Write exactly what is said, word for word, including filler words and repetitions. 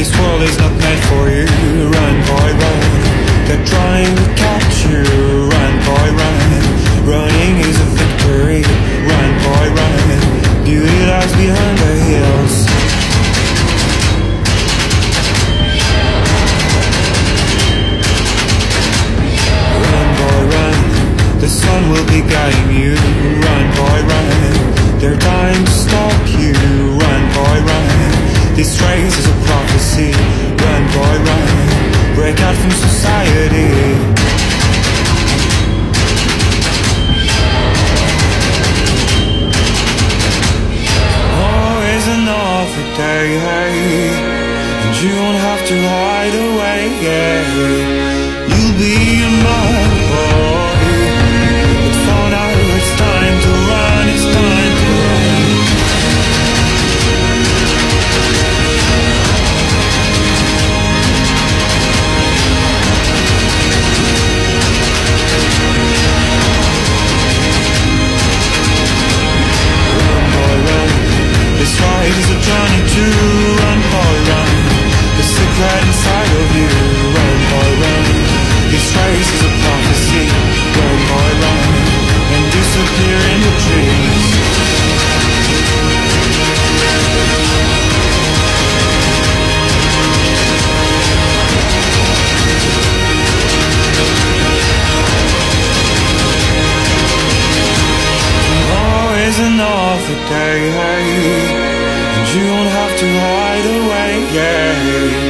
This world is not meant for you. Run, boy, run. They're trying to catch you. Run, boy, run. Running is a victory. Run, boy, run. Beauty lies behind the hills. Run, boy, run. The sun will be guiding you. Run, boy, run. They're trying to stop you. Run, boy, run. This race is a prophecy. Run, boy, run. Break out from society. Oh, is another day, hey, and you won't have to hide away, yeah. You'll be a man, boy, but for now it's time to run, it's time to run. This ride is a journey to run, boy, run. The secret inside of you. Run, boy, run. This race is a prophecy. Run, boy, run. And disappear in the trees. Oh, is another day, hey, and you won't have to hide away, yeah.